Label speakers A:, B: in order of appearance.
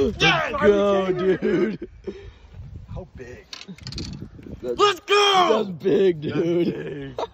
A: Let's go, dude.
B: How big?
A: Let's go!
C: That's big, dude.
A: That's big.